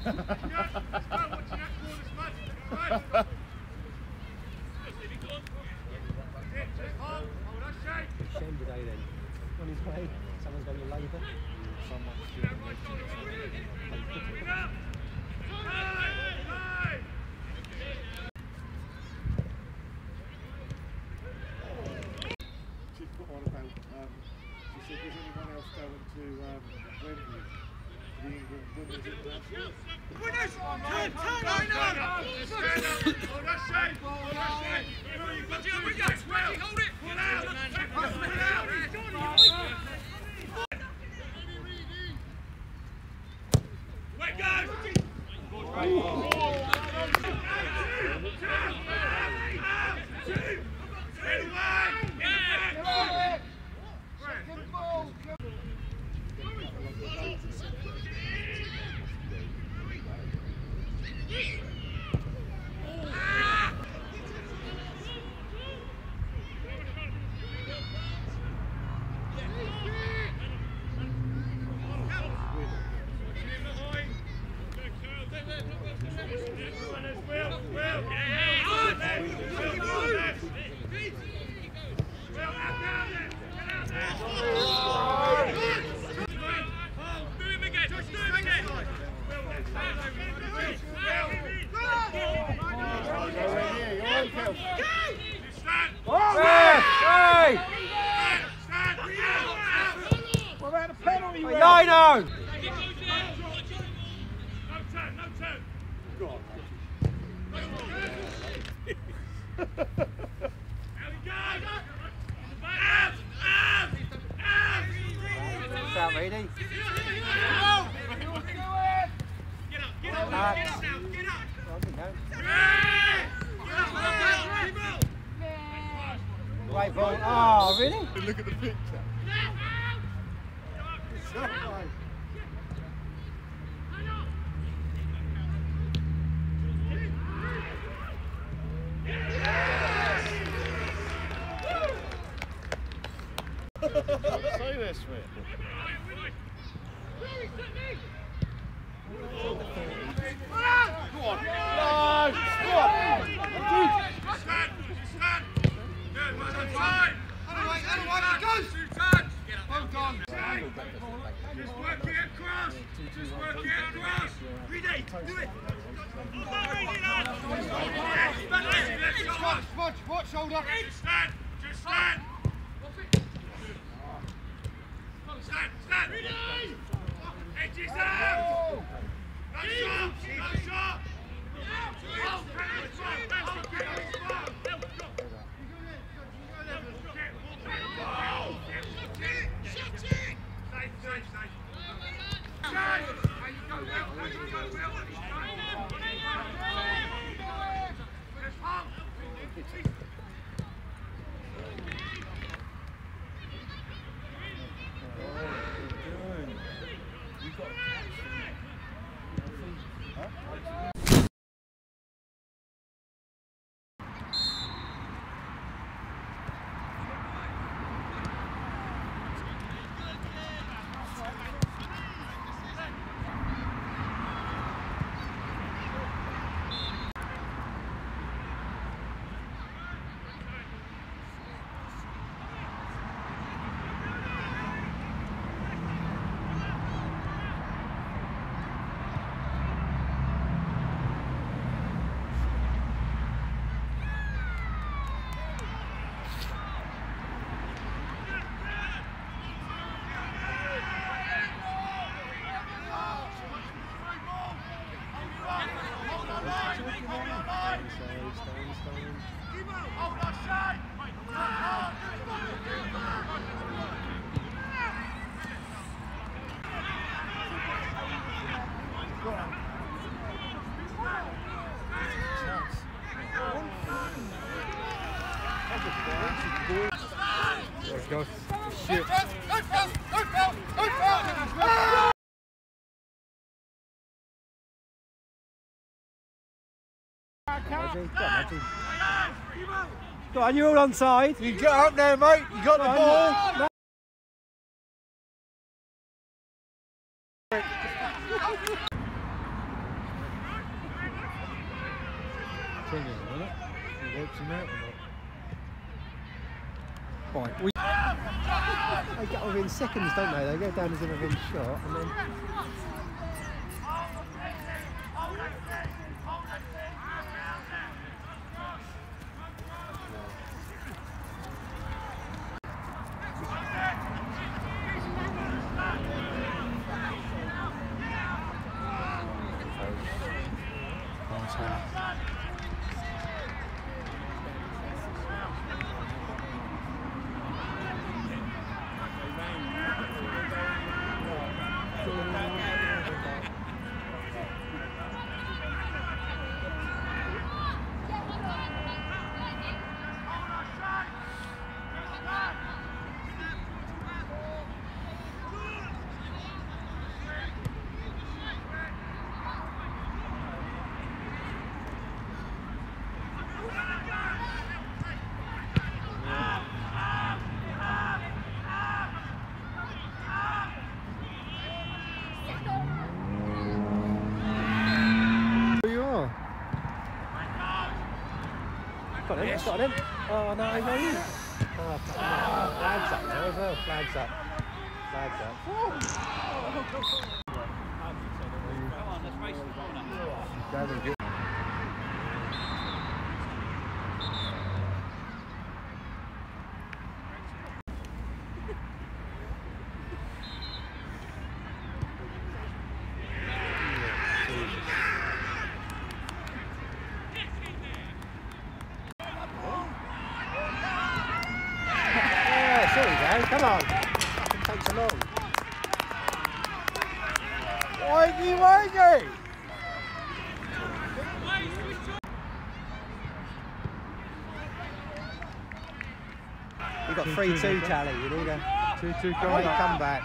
Shame today then. On his way, someone's gone to labour. Someone's doing She put on about, she said, is anyone else going to Wembley? The England Women's International? Winners! Turn! Hold it! Get out! Where goes? What about the penalty? I know! No turn! Go on, What's that, Reedy? Get up! Great ball. Oh, really? Look at the picture. Say this, Smith. Go on. No! Go on! Stand! Good, well done, time! Goes! Well done! Just work it across! Ready, do it! Watch, shoulder! Stand! Just stand! Stand! Edges out! No shot! Go. Shit. Go on, you're all onside. You get up there, mate. You got the ball. thing, isn't it? He wipes him out or not? Right, they get within seconds, don't they? They go down as if they've been shot, and then... Got him. Oh no, he's not in. Oh, flags up now as well. Flags up. Flags up. Come on, let's race the corner. Come on. It takes so long. Wakey! We've got 3-2 tally. You need a 2-2 come back.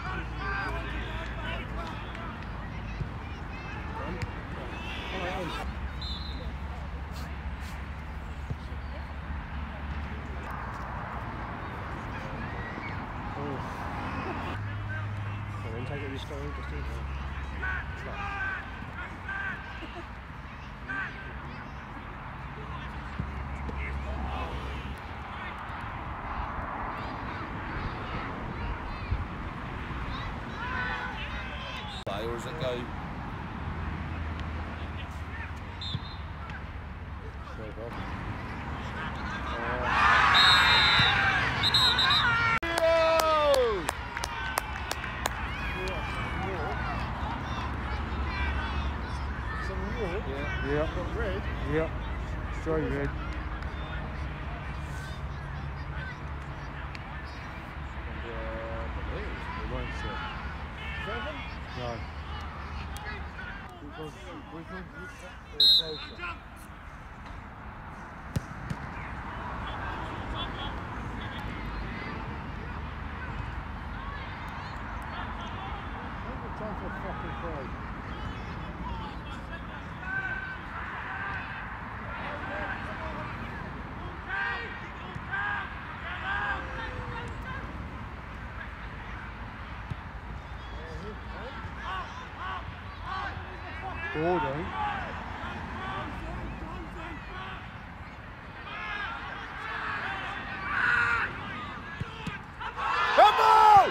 Take it this time, just do it. Or does it go? Yeah. Red? Yeah. Straight red. It won't sit. 7? No. Which one's closer? Time for a fucking break. Gordon. Come on!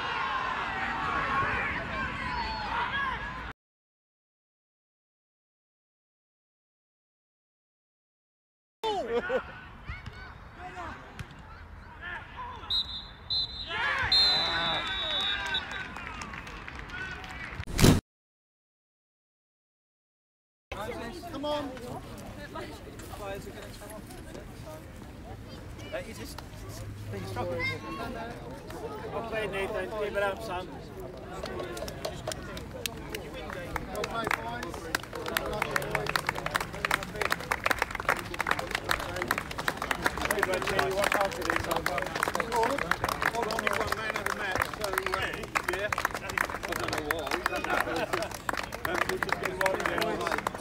Come on. Players are going to come on. You just struggle. Well played, Nathan. Keep it up, son. Well played, boys. You watch after this. Hold on, you one man of the match, so yeah. I don't know why. We'll just get right in there.